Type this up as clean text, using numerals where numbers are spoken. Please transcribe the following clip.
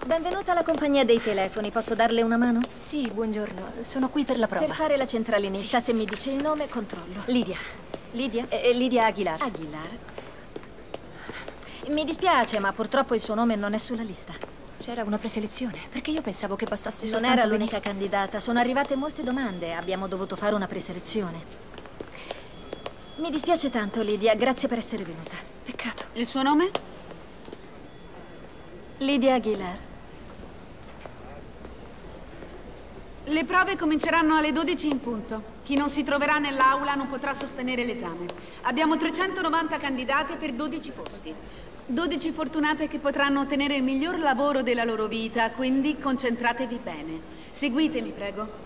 Benvenuta alla compagnia dei telefoni. Posso darle una mano? Sì, buongiorno. Sono qui per la prova. Per fare la centralinista, se mi dice il nome, controllo. Lidia. Lidia? Lidia Aguilar. Aguilar. Mi dispiace, ma purtroppo il suo nome non è sulla lista. C'era una preselezione, perché io pensavo che bastasse Non soltanto era l'unica candidata. Sono arrivate molte domande. Abbiamo dovuto fare una preselezione. Mi dispiace tanto, Lidia. Grazie per essere venuta. Peccato. Il suo nome? Lidia Aguilar. Le prove cominceranno alle 12 in punto. Chi non si troverà nell'aula non potrà sostenere l'esame. Abbiamo 390 candidate per 12 posti. 12 fortunate che potranno ottenere il miglior lavoro della loro vita, quindi concentratevi bene. Seguitemi, prego.